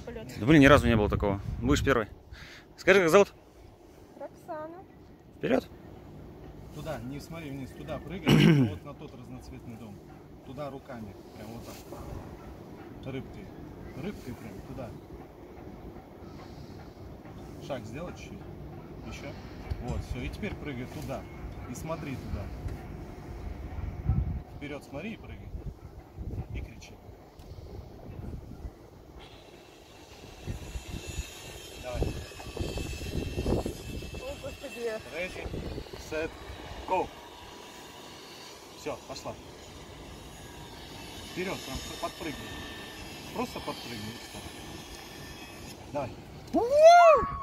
полет. Да блин, ни разу не было такого. Будешь первый. Скажи, как зовут? Роксана. Вперед. Туда, не смотри вниз, туда прыгай, вот на тот разноцветный дом. Туда руками, прям вот так. Рыбкой. Рыбкой прям туда. Шаг сделать чуть-чуть. Еще. Вот, все. И теперь прыгай туда. И смотри туда. Вперед смотри и прыгай. И кричи. Давай. О, господи. Ready, set, go. Все, пошла. Вперед, прям подпрыгни. Просто подпрыгни. Давай.